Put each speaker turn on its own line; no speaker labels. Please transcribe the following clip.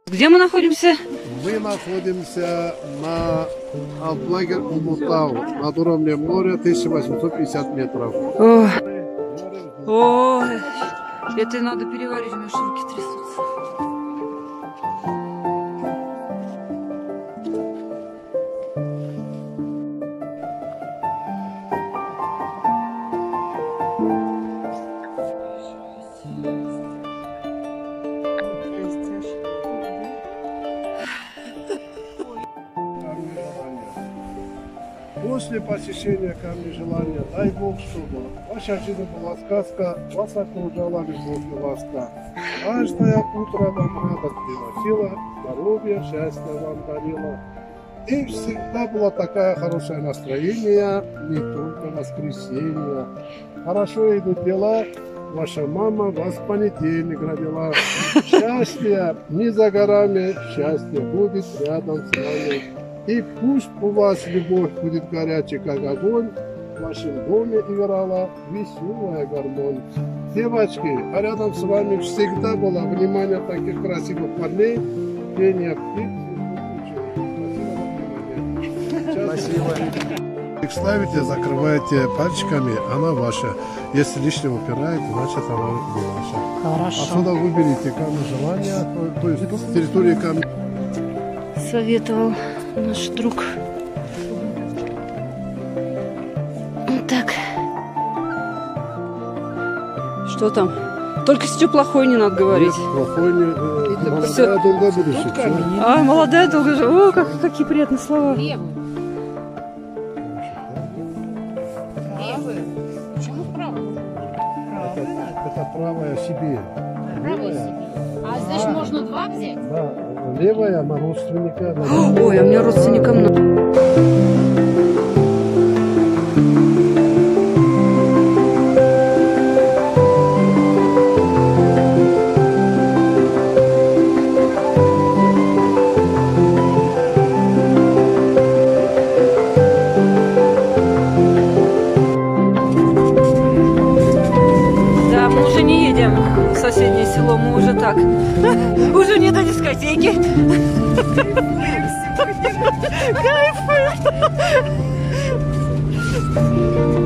Где мы находимся?
Мы находимся на лагерь Умутау, над уровнем моря 1850 метров.
О, это надо переварить, у меня аж руки трясутся.
После посещения камня желания, дай Бог, чтобы ваша жизнь была сказка, вас окружала любовь и ласка. Каждое утро вам радость приносила, здоровье, счастье вам дарила. И всегда было такое хорошее настроение, не только воскресенье. Хорошо идут дела, ваша мама вас в понедельник родила. Счастье не за горами, счастье будет рядом с вами. И пусть у вас любовь будет горячей, как огонь, в вашем доме играла веселая гармонь. Девочки, а рядом с вами всегда было внимание таких красивых парней, пение птиц. Спасибо. Ставите, закрывайте пальчиками, она ваша. Если лишнее упирает, значит она не ваша.
Хорошо.
Отсюда выберите камень желания, то есть тут территория камня.
Советовал наш друг. Вот так. Что там? Только с плохой не надо говорить.
Нет, плохой не... молодая, долго будущее.
А, молодая, долго же. О, какие приятные слова.
Почему вправо?
Это правая Сибирь. Левая,
А здесь можно два взять?
да, левая на родственника.
Ой, а у меня родственникам много. В соседнее село мы уже так, уже не до дискотеки. Кайфуем.